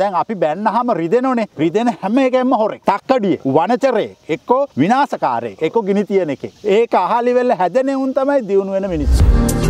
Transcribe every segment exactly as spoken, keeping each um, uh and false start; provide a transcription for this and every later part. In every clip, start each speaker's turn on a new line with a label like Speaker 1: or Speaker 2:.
Speaker 1: දැන් අපි බැන්නහම රිදෙනෝනේ. රිදෙන හැම එකෙම හොරෙක්. තක්කඩියේ, වනචරේ, එක්කෝ විනාශකාරයෙක්, එක්කෝ ගිනි තියන එකේ. ඒක අහලි වෙල හැදෙන උන් තමයි දියුණු වෙන මිනිස්සු.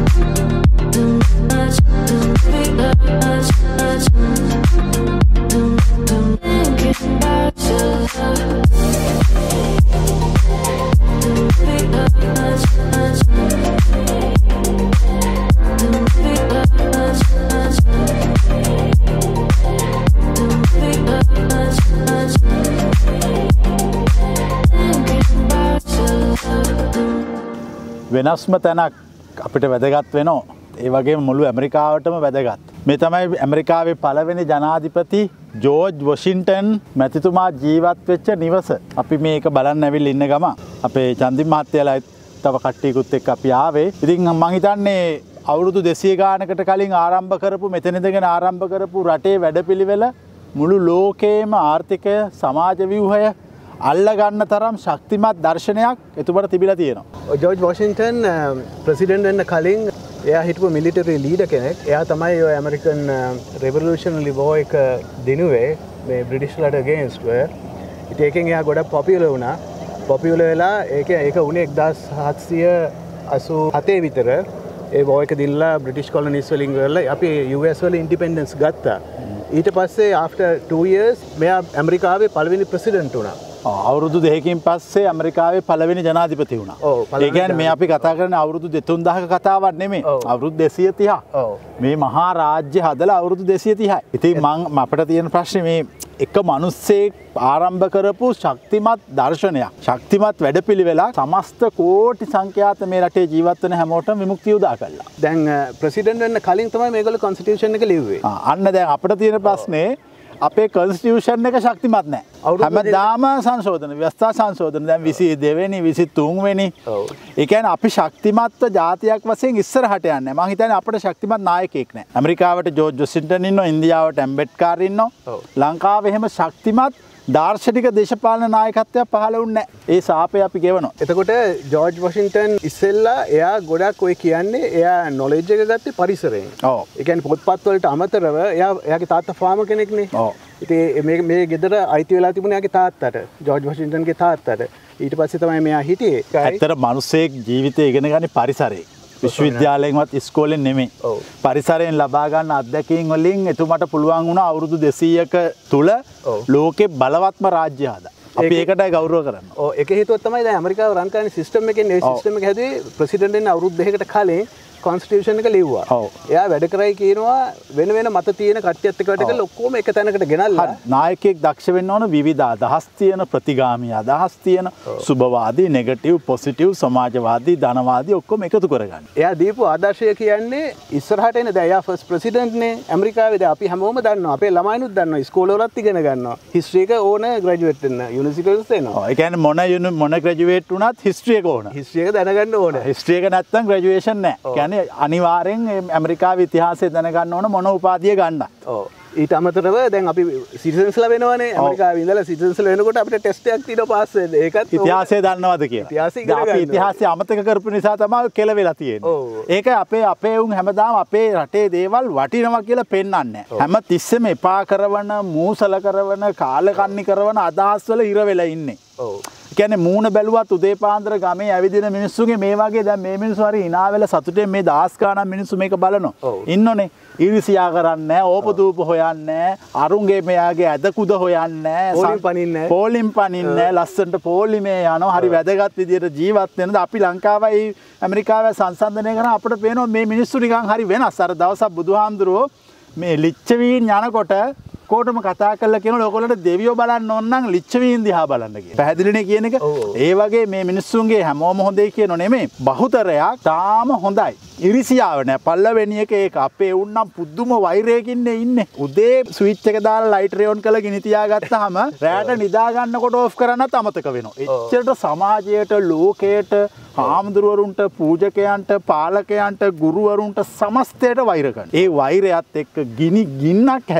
Speaker 1: වෙනස්ම තැනක් අපිට වැදගත් වෙනවා. ඒ වගේම මුළු ඇමරිකාවටම වැදගත්. මේ තමයි ඇමරිකාවේ පළවෙනි ජනාධිපති ජෝර්ජ් වොෂින්ටන් මැතිතුමා ජීවත් වෙච්ච නිවස. අපි මේක බලන්න ඇවිල්ලා ඉන්න ගම අපේ චන්දිම මහත්තයලා තව කට්ටියකුත් එක්ක අපි ආවේ. ඉතින් මම හිතන්නේ අවුරුදු දෙසිය ගානකට කලින් ආරම්භ කරපු මෙතන ඉඳගෙන ආරම්භ කරපු රටේ වැඩපිළිවෙල මුළු ලෝකේම ආර්ථිකය සමාජ ව්‍යුහය අල්ල ගන්න තරම් ශක්තිමත් දර්ශනයක් එතුමට තිබිලා තියෙනවා.
Speaker 2: ජෝර්ජ් වොෂින්ටන් ප්‍රෙසිඩන්ට් වෙන්න කලින් එයා හිටපු මිලිටරි ලීඩර් කෙනෙක්. එයා තමයි ඔය ඇමරිකන් රෙවොලූෂනරි වෝ එක දිනුවේ මේ බ්‍රිටිෂ්ලාට අගේන්ස්ට් ව. ඉතින් ඒකෙන් එයා ගොඩක් පොපියුලර් වුණා. පොපියුලර් වෙලා ඒක ඒක උනේ එක්දාස් හත්සිය අසූ හතේ විතර. ඒ වෝ එක දිනලා බ්‍රිටිෂ් කොලොනිස් වලින් ගිහලා අපි යූ එස් වල ඉන්ඩිපෙන්ඩන්ස් ගත්තා. ඊට පස්සේ after two years මෙයා ඇමරිකාවේ පළවෙනි ප්‍රෙසිඩන්ට් වුණා.
Speaker 1: අවුරුදු දෙකකින් පස්සේ ඇමරිකාවේ පළවෙනි ජනාධිපති වුණා. ඒ කියන්නේ මේ අපි කතා කරන්නේ අවුරුදු දෙතුන් දහක කතාවක් නෙමෙයි. අවුරුදු දෙසිය තිහ. මේ මහා රාජ්‍ය හදලා අවුරුදු දෙසිය තිහයි. ඉතින් මම අපිට තියෙන ප්‍රශ්නේ මේ එක මිනිස්සෙක් ආරම්භ කරපු ශක්තිමත් දර්ශනයක්, ශක්තිමත් වැඩපිළිවෙලක් සමස්ත කෝටි සංඛ්‍යාත මේ රටේ ජීවත් වෙන හැමෝටම විමුක්තිය උදා කළා.
Speaker 2: දැන් ප්‍රෙසිඩන්ට් වෙන්න කලින් තමයි මේගොල්ලෝ කොන්ස්ටිටියුෂන් එක ලිව්වේ.
Speaker 1: අන්න දැන් අපිට තියෙන ප්‍රශ්නේ අපේ කොන්ස්ටිටියුෂන් එක ශක්තිමත් නැහැ. හැමදාම සංශෝධන ව්‍යවස්ථා සංශෝධන දැන් විසි දෙවෙනි විසි තුන් වෙනි. ඒ කියන්නේ අපි ශක්තිමත්ව ජාතියක් වශයෙන් ඉස්සරහට යන්නේ. මම හිතන්නේ අපිට ශක්තිමත් නායකයෙක් නැහැ. ඇමරිකාවට ජෝර්ජ් වොෂින්ටන් ඉන්නවා, ඉන්දියාවට ඇම්බෙඩ්කර් ඉන්නවා. ලංකාවේ එහෙම ශක්තිමත් දාර්ශනික දේශපාලන නායකත්වයක් පහළ වුණේ නැහැ. ඒ සාපේ අපි ගෙවනවා.
Speaker 2: එතකොට ජෝර්ජ් වොෂින්ටන් ඉස්සෙල්ලා එයා ගොඩක් ඔය කියන්නේ එයා නොලෙජ් එක ගත්තේ පරිසරයෙන්.
Speaker 1: ඔව්.
Speaker 2: ඒ කියන්නේ පොත්පත් වලට අමතරව එයා එයාගේ තාත්තා ෆාමර් කෙනෙක්නේ.
Speaker 1: ඔව්.
Speaker 2: ඉතින් මේ මේ ගෙදර අයිති වෙලා තිබුණේ එයාගේ තාත්තට, ජෝර්ජ් වොෂින්ටන්ගේ තාත්තට. ඊට පස්සේ තමයි මෙයා හිටියේ.
Speaker 1: ඇත්තට මිනිස්සෙක් ජීවිතේ ඉගෙන ගන්නේ පරිසරයෙන්. විශ්වවිද්‍යාලයෙන්වත් ඉස්කෝලෙන් නෙමෙයි. පරිසරයෙන් ලබා ගන්න අත්දැකීම් වලින් එතුමට පුළුවන් වුණා අවුරුදු දෙසීයක තුල ලෝකේ බලවත්ම රාජ්‍ය හදා. අපි ඒකටයි ගෞරව කරන්නේ.
Speaker 2: ඔව් ඒක හේතුවක් තමයි දැන් ඇමරිකාව රන් කරන සිස්ටම් එකෙන් ඒ සිස්ටම් එක හැදුවේ ප්‍රෙසිඩන්ට් වෙන්න අවුරුදු දෙකකට කලින් කොන්ස්ටිටියුෂන් එක ලිව්වා. එයා වැඩ කරයි කියනවා වෙන වෙන මත තියෙන කට්ටියත් එක්ක වැඩ කරලා ඔක්කොම එක තැනකට ගෙනල්ලා
Speaker 1: නායකයෙක් දක්ෂ වෙන්න ඕන විවිධ අදහස් තියෙන ප්‍රතිගාමී අදහස් තියෙන සුබවාදී නෙගටිව් පොසිටිව් සමාජවාදී ධනවාදී ඔක්කොම එකතු කරගන්න.
Speaker 2: එයා දීපු ආදර්ශය කියන්නේ ඉස්සරහට එන දැන් එයා ෆස්ට් ප්‍රෙසිඩන්ට් නේ ඇමරිකාවේ. දැන් අපි හැමෝම දන්නවා අපේ ළමයිනුත් දන්නවා ඉස්කෝලවලත් ඉගෙන ගන්නවා. හිස්ටරි එක ඕන ග්‍රැජුවේට් වෙන්න යුනිවර්සිටිවලට එනවා.
Speaker 1: ඒ කියන්නේ මොන මොන ග්‍රැජුවේට් වුණත් හිස්ටරි එක ඕන.
Speaker 2: හිස්ටරි එක දැනගන්න ඕන.
Speaker 1: හිස්ටරි එක නැත්තම් ග්‍රැජුවේෂන් නැහැ. අනිවාර්යෙන් ඇමරිකාවේ ඉතිහාසය දැනගන්න ඕන මොන උපාධිය ගන්න.
Speaker 2: ඔව්. ඊට අමතරව දැන් අපි සිටිසන්ස්ලා වෙනවනේ ඇමරිකාවේ ඉඳලා සිටිසන්ස්ලා වෙනකොට අපිට ටෙස්ට් එකක් තියෙනවා පාස් වෙන්න. ඒකත්
Speaker 1: ඉතිහාසය දන්නවද කියලා.
Speaker 2: ඉතිහාසය ඉගෙන ගන්න.
Speaker 1: අපි ඉතිහාසය අමතක කරපු නිසා තමයි කෙල වෙලා තියෙන්නේ. ඒක අපේ අපේ උන් හැමදාම අපේ රටේ දේවල් වටිනවා කියලා පෙන්වන්නේ නැහැ. හැම තිස්සෙම එපා කරවන, මූසල කරවන, කාලකන්ණි කරවන අදහස් වල ඉර වෙලා ඉන්නේ. ඔව්. කියන්නේ මූණ බැලුවත් උදේ පාන්දර ගමේ ඇවිදින මිනිස්සුගේ මේ වගේ දැන් මේ මිනිස්සු හරි hina වෙලා සතුටෙන් මේ දහස් ගාණක් මිනිස්සු මේක බලනවා. ඉන්නෝනේ. ඊර්ෂියා කරන්නේ නැහැ, ඕපදූප හොයන්නේ නැහැ, අරුන්ගේ මෙයාගේ ඇදකුද හොයන්නේ නැහැ,
Speaker 2: පෝලිම් පනින්නේ නැහැ.
Speaker 1: පෝලිම් පනින්නේ නැහැ, ලස්සනට පෝලිමේ යනවා, හරි වැදගත් විදියට ජීවත් වෙනද අපි ලංකාවයි ඇමරිකාවයි සංසන්දනය කරන අපිට පේනවා මේ මිනිස්සු නිකන් හරි වෙනස්. අර දවසක් බුදුහාමුදුරුවෝ මේ ලිච්ඡවීන් යනකොට කොටම කතා කරලා කියනවා ඔයගොල්ලන්ට දෙවියෝ බලන්න ඕන නම් ලිච්ඡවීන් දිහා බලන්න කියලා. පැහැදිලිනේ කියන එක. ඒ වගේ මේ මිනිස්සුන්ගේ හැමෝම හොඳයි කියනෝ නෙමෙයි. බහුතරයක් තාම හොඳයි. ඉරිසියාව නෑ. පල්ලවෙනි එක ඒක අපේ උන්නම් පුදුම වෛරයකින් ඉන්නේ. උදේ ස්විච් එක දාලා ලයිට් රේ ඔන් කරලා ගිනි තියාගත්තාම රැට නිදා ගන්නකොට ඕෆ් කරන්නත් අමතක වෙනවා. එච්චරට සමාජයට, ලෝකයට, හාමුදුරුවරුන්ට, පූජකයන්ට, පාලකයන්ට, ගුරුවරුන්ට සමස්තයට වෛර කරනවා. ඒ වෛරයත් එක්ක ගිනි ගින්නක් හැදෙනවා.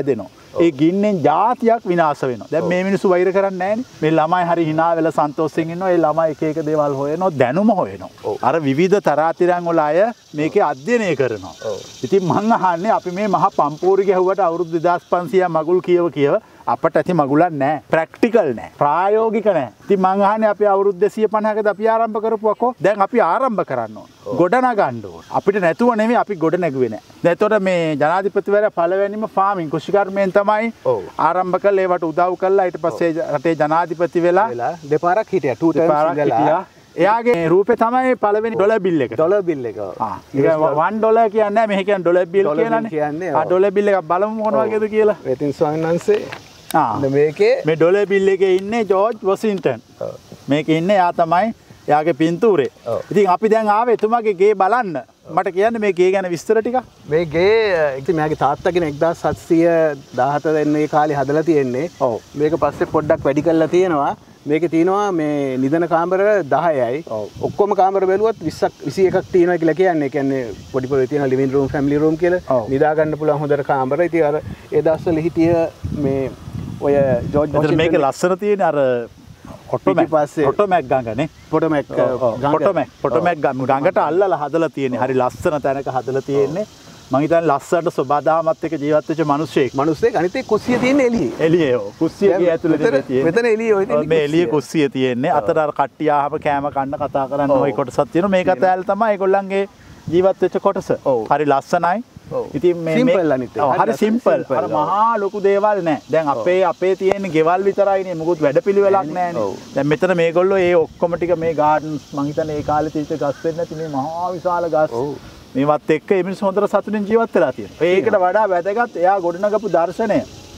Speaker 1: ඒ ගින්නෙන් ජාතියක් විනාශ වෙනවා. දැන් මේ මිනිස්සු වෛර කරන්නේ නැහැනේ. මේ ළමයි හරි hina වෙලා සන්තෝෂයෙන් ඉන්නවා. ඒ ළමයි එක එක දේවල් හොයනවා, දැනුම හොයනවා. අර විවිධ තරාතිරයන් වල අය මේකේ අධ්‍යයනය කරනවා. ඉතින් මං අහන්නේ අපි මේ මහා පම්පෝරි ගැහුවට අවුරුදු දෙදාස් පන්සියයක් මගුල් කියව කියව අපට ඇති මගුලක් නැහැ. ප්‍රැක්ටිකල් නැහැ. ප්‍රායෝගික නැහැ. ඉතින් මං අහන්නේ අපි අවුරුදු දෙසිය පනහකද අපි ආරම්භ කරපුවකෝ. දැන් අපි ආරම්භ කරන්න ඕන. ගොඩනගන්න ඕන. අපිට නැතුව නෙමෙයි අපි ගොඩ නැගුවේ නැහැ. දැන් එතකොට මේ ජනාධිපතිවරයා පළවෙනිම ෆාමින් කෘෂිකර්මයෙන් තමයි ආරම්භ කළේ. ඒවට උදව් කළා. ඊට පස්සේ රටේ ජනාධිපති වෙලා
Speaker 2: දෙපාරක් හිටියා. ටූ ටර්ම්ස් ඉඳලා.
Speaker 1: එයාගේ රූපේ තමයි පළවෙනි ඩොලර් බිල් එක.
Speaker 2: ඩොලර් බිල් එක.
Speaker 1: ආ. ඒක වන් ඩොලර් කියන්නේ නැහැ. මෙහෙ කියන්නේ ඩොලර් බිල් කියලානේ. ආ ඩොලර් බිල් එකක් බලමු මොන වගේද කියලා.
Speaker 2: වෙතින් ස්වාමීන් වහන්සේ
Speaker 1: ආ.
Speaker 2: මේකේ
Speaker 1: මේ ඩොලර් බිල් එකේ ඉන්නේ ජෝර්ජ් වොෂින්ටන්. මේකේ ඉන්නේ එයා තමයි එයාගේ පින්තූරේ. ඉතින් අපි දැන් ආවේ එතුමාගේ ගේ බලන්න. මට කියන්න මේ ගේ ගැන විස්තර ටිකක්.
Speaker 2: මේ ගේ ඉතින් මෙයාගේ තාත්තා කෙනෙක් එක්දාස් හත්සිය දාහතර වෙනි කාලේ හදලා තියෙන්නේ.
Speaker 1: ඔව්.
Speaker 2: මේක පස්සේ පොඩ්ඩක් වැඩි කරලා තියෙනවා. මේකේ තියෙනවා මේ නිදන කාමර දහයයි. ඔක්කොම කාමර බැලුවත් විස්සක් විසි එකක් තියෙනවා කියලා කියන්නේ. ඒ කියන්නේ පොඩි පොඩි තියෙනවා ලිවිං රූම්, ෆැමිලි රූම් කියලා. නිදා ගන්න පුළුවන් හොඳට කාමර. ඉතින් අර ඒ දවස්වල හිටිය මේ ඔය ජෝර්ජ් වොෂින්ටන්
Speaker 1: මේක ලස්සන තියෙන අර ඔටෝමැක් ඔටෝමැක් ගඟනේ.
Speaker 2: පොටොමැක්
Speaker 1: පොටොමැක් පොටොමැක් ගඟට අල්ලලා හදලා තියෙන්නේ. හරි ලස්සන තැනක හදලා තියෙන්නේ. මං හිතන්නේ ලස්සනට සබදාමත් එක්ක ජීවත් වෙච්ච මිනිස්සෙක්.
Speaker 2: මිනිස්සෙක් අනිත් ඒ කුස්සිය තියෙන්නේ එළියේ.
Speaker 1: එළියේ ඔව්. කුස්සියගේ ඇතුලේ තියෙන්නේ.
Speaker 2: මෙතන එළියේ ඔය තියෙන්නේ.
Speaker 1: මේ එළියේ කුස්සිය තියෙන්නේ. අතට අර කට්ටිය ආවම කෑම කන්න කතා කරන්න ওই කොටසක් තියෙනවා. මේකත් ඇල්ල තමයි ඒගොල්ලන්ගේ ජීවත් වෙච්ච කොටස. හරි ලස්සනයි. ඉතින් මේ
Speaker 2: සිම්පල් අනිත්
Speaker 1: ඔව් හරි සිම්පල්. අර මහා ලොකු දේවල් නැහැ. දැන් අපේ අපේ තියෙන ගෙවල් විතරයිනේ. මොකුත් වැඩපිළිවෙලක් නැහැනේ. දැන් මෙතන මේගොල්ලෝ ඒ ඔක්කොම ටික මේ ගාඩන්ස් මං හිතන්නේ ඒ කාලේ තියච්ච ගස් වෙන්නේ නැති මේ මහා විශාල ගස්. මේවත් එක්ක ඒ මිනිස්සු හොඳට සතුටින් ජීවත් වෙලා තියෙනවා. ඒකට වඩා වැදගත් එයා ගොඩනගපු දර්ශනය.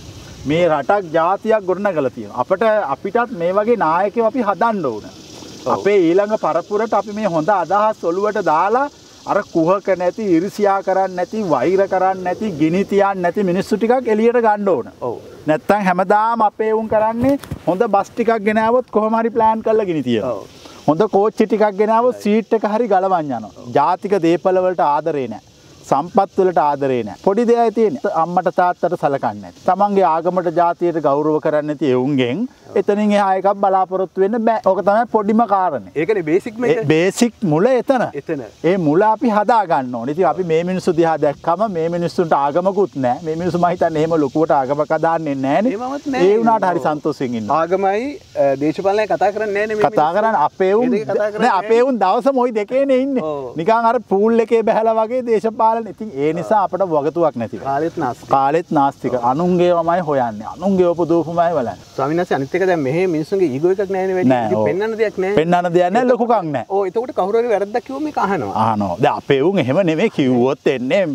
Speaker 1: මේ රටක් ජාතියක් ගොඩනගලා තියෙනවා. අපිට අපිටත් මේ වගේ නායකයෝ අපි හදන්න ඕන. අපේ ඊළඟ පරපුරට අපි මේ හොඳ අදහස් ඔලුවට දාලා අර කුහක නැති, ඉරිසියා කරන්නේ නැති, වෛර කරන්නේ නැති, ගිනි තියන්නේ නැති මිනිස්සු ටිකක් එළියට ගන්න ඕන. ඔව්. නැත්තම් හැමදාම අපේ උන් කරන්නේ හොඳ බස් ටිකක් ගෙනාවොත් කොහොම හරි ප්ලෑන් කරලා ගිනි තියනවා. ඔව්. හොඳ කෝච්චි ටිකක් ගෙනාවොත් සීට් එක හරි ගලවන් යනවා. ජාතික දේපල වලට ආදරේ නැහැ. සම්පත් වලට ආදරේ නැහැ. පොඩි දෙයයි තියෙන්නේ. අම්මට තාත්තට සලකන්නේ නැහැ. තමන්ගේ ආගමට ජාතියට ගෞරව කරන්නේ නැති එවුන්ගෙන් එතනින් එහා එකක් බලාපොරොත්තු වෙන්න බෑ. ඕක තමයි පොඩිම කාරණේ.
Speaker 2: ඒකනේ බේසික් මේක.
Speaker 1: බේසික් මුල එතන.
Speaker 2: එතන.
Speaker 1: ඒ මුල අපි හදා ගන්න ඕනේ. ඉතින් අපි මේ මිනිස්සු දිහා දැක්කම මේ මිනිස්සුන්ට ආගමකුත් නැහැ. මේ මිනිස්සු මම හිතන්නේ එහෙම ලොකුවට ආගමක් හදාන්නේ නැහනේ. ඒ වුණාට හරි සන්තෝෂයෙන් ඉන්නවා.
Speaker 2: ආගමයි දේශපාලනය කතා කරන්නේ නැහැ නේ.
Speaker 1: කතා කරන්නේ අපේ උන් නෑ අපේ උන් දවසම ওই දෙකේනේ ඉන්නේ. නිකන් අර පූල් එකේ බහැලා වගේ දේශපාලන. ඉතින් ඒ නිසා අපට වගතුවක් නැති.
Speaker 2: කාලෙත් නාස්තික.
Speaker 1: කාලෙත් නාස්තික. අනුන්ගේවමයි හොයන්නේ. අනුන්ගේ උපදූපමයි බලන්නේ.
Speaker 2: ස්වාමීන් වහන්සේ අනිත් එක දැන් මෙහෙ මිනිස්සුන්ගේ ඊගෝ එකක් නැහැනේ වැඩි. ඉතින් පෙන්වන්න දෙයක් නැහැ.
Speaker 1: පෙන්වන්න දෙයක් නැහැ ලොකුකක් නැහැ.
Speaker 2: ඔව් එතකොට කවුරු හරි වැරද්දක් කිව්වොත් මේක අහනවා.
Speaker 1: අහනවා. දැන් අපේ උන් එහෙම නෙමෙයි කිව්වොත් එන්නේ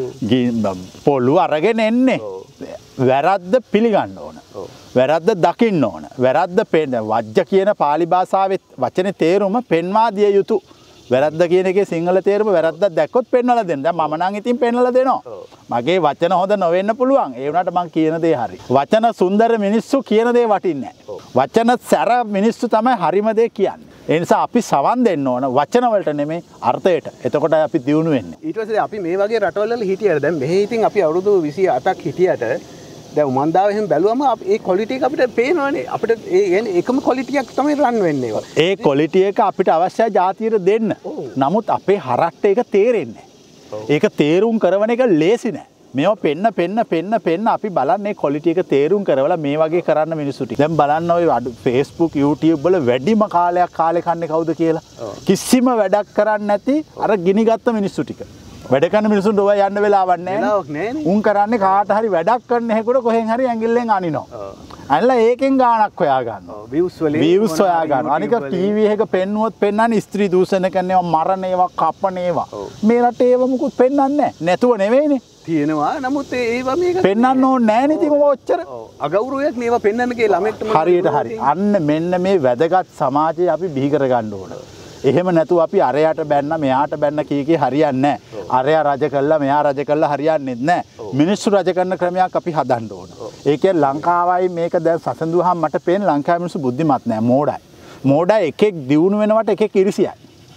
Speaker 1: පොළු අරගෙන එන්නේ. වැරද්ද පිළිගන්න ඕන. වැරද්ද දකින්න ඕන. වැරද්ද පෙන්න වජ්ජ කියන pāli භාෂාවේ වචනේ තේරුම පෙන්වා දිය යුතු. වැරද්ද කියන එකේ සිංහල තේරුම වැරද්දක් දැක්කොත් පෙන්වලා දෙන්න. දැන් මම නම් ඉතින් පෙන්වලා දෙනවා. මගේ වචන හොඳ නොවෙන්න පුළුවන්. ඒ වුණාට මං කියන දේ හරි. වචන සුන්දර මිනිස්සු කියන දේ වටින්නේ නැහැ. වචන සැර මිනිස්සු තමයි හරිම දේ කියන්නේ. ඒ නිසා අපි සවන් දෙන්න ඕන වචන වලට නෙමෙයි අර්ථයට. එතකොට අපි දියුණු වෙන්නේ.
Speaker 2: ඊට පස්සේ අපි මේ වගේ රටවල් වල හිටියට දැන් මෙහි ඉතින් අපි අවුරුදු විසි අටක් හිටියට දැන් උමන්දාව එහෙම බැලුවම ඒ ක්වොලිටි එක අපිට පේනවනේ. අපිට ඒ කියන්නේ එකම ක්වොලිටි එකක් තමයි රන් වෙන්නේ ඒවා.
Speaker 1: ඒ ක්වොලිටි එක අපිට අවශ්‍යයි ජාතියට දෙන්න. නමුත් අපේ හරට්ට ඒක තේරෙන්නේ නැහැ. ඒක තේරුම් කරවන එක ලේසි නෑ. මේවා පෙන්න පෙන්න පෙන්න පෙන්න අපි බලන්නේ ක්වොලිටි එක තේරුම් කරවලා මේ වගේ කරන්න මිනිස්සු ටික. දැන් බලන්න ඔය Facebook YouTube වල වැඩිම කාලයක් කාලේ කන්නේ කවුද කියලා. කිසිම වැඩක් කරන්නේ නැති අර ගිනිගත්ත මිනිස්සු ටික. වැඩ කරන මිනිසුන්ට ඔය යන්න වෙලාවක් නැහැ. උන් කරන්නේ කාට හරි වැඩක් කරන්න හැකොට කොහෙන් හරි ඇඟිල්ලෙන් අනිනවා. අනලා ඒකෙන් ගාණක් හොයා ගන්නවා. views වලින් views හොයා ගන්නවා. අනික ටීවී එක පෙන්නුවොත් පෙන්වන්නේ ස්ත්‍රී දූෂණ කරනවා, මරණ ඒවා, කපන ඒවා. මේ රටේ ඒව මුකුත් පෙන්වන්නේ නැහැ. නැතුව නෙවෙයිනේ.
Speaker 2: තියෙනවා. නමුත් ඒවා මේක
Speaker 1: පෙන්වන්න ඕනේ නැහැ නේ. ඉතින් ඔච්චර
Speaker 2: අගෞරවයක් මේවා පෙන්වන්න කියලා ළමෙක්ට
Speaker 1: හරියට හරි. අන්න මෙන්න මේ වැදගත් සමාජය අපි බිහි කර ගන්න ඕන. එහෙම නැතුව අපි අරයට බැන්න මෙයාට බැන්න කී කී හරියන්නේ නැහැ. අරයා රජ කළා මෙයා රජ කළා හරියන්නේ නැහැ. මිනිස්සු රජ කරන ක්‍රමයක් අපි හදන්න ඕන. ඒ කියන්නේ ලංකාවයි මේක දැන් සසඳුවාම මට පේන ලංකාවේ මිනිස්සු බුද්ධිමත් නැහැ. මෝඩයි. මෝඩයි එකෙක් දියුණු වෙනවට එකෙක් ඉරිසියයි.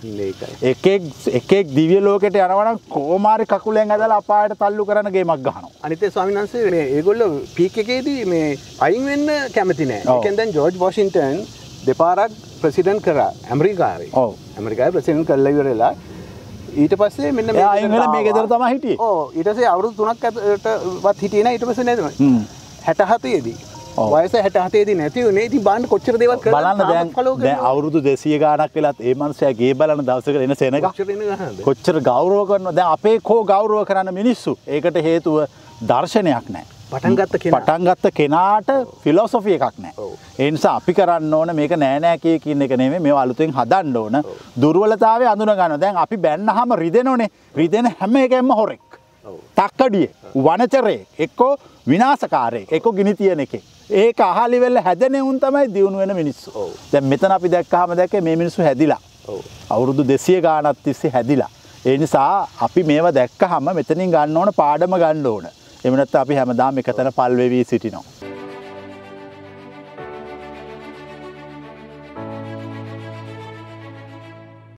Speaker 1: එකෙක් එකෙක් දිව්‍ය ලෝකෙට යනවා නම් කොමාරි කකුලෙන් ඇදලා අපායට තල්ලු කරන ගේමක් ගහනවා.
Speaker 2: අනිත් ඒ ස්වාමීන් වහන්සේ මේ ඒගොල්ලෝ පීක් එකේදී මේ අයින් වෙන්න කැමති නෑ. ඒ කියන්නේ දැන් ජෝර්ජ් වොෂින්ටන් දෙපාරක් ප්‍රෙසිඩන්ට් කරා ඇමරිකාවේ.
Speaker 1: ඔව්.
Speaker 2: ඇමරිකාවේ ප්‍රෙසිඩන්ට් කරලා ඉවරලා ඊට පස්සේ මෙන්න
Speaker 1: මේ අයින් වෙලා මේ ගෙදර තමයි හිටියේ.
Speaker 2: ඔව් ඊට පස්සේ අවුරුදු තුනක් අතටවත් හිටියේ නෑ ඊට පස්සේ නේද? හ්ම්. හැට හතේ දී වයස හැට හතේ දී නැති උනේ. ඉතින් බලන්න කොච්චර දේවල් කරලා
Speaker 1: බලන්න දැන් දැන් අවුරුදු දෙසිය ගාණක් වෙලත් ඒ මනුස්සයා ගේ බලන දවසකට එන සෙනග කොච්චර ගෞරව කරනවද? දැන් අපේ කෝ ගෞරව කරන මිනිස්සු. ඒකට හේතුව දර්ශනයක් නැහැ.
Speaker 2: පටන් ගත්ත කෙනා
Speaker 1: පටන් ගත්ත කෙනාට ෆිලොසොෆි එකක් නැහැ. ඒ නිසා අපි කරන්න ඕන මේක නෑ නෑ කිය කියන එක නෙමෙයි, මේව අලුතෙන් හදන්න ඕන. දුර්වලතාවය අඳුන ගන්නවා. දැන් අපි බැන්නහම රිදෙනෝනේ. රිදෙන හැම එකෙන්ම හොරෙක්. තක්කඩියේ වනචරේ එක්කෝ විනාශකාරයෙක් එක්කෝ ගිනි තියන එකේ. ඒක අහලි වෙල හැදෙන උන් තමයි දියුණු වෙන මිනිස්සු. දැන් මෙතන අපි දැක්කහම දැක්කේ මේ මිනිස්සු හැදිලා. අවුරුදු දෙසිය ගාණක් තිස්සේ හැදිලා. ඒ නිසා අපි මේවා දැක්කහම මෙතනින් ගන්න ඕන පාඩම ගන්න ඕන. එහෙම නැත්නම් අපි හැමදාම එකතැන පල් වෙවි සිටිනවා.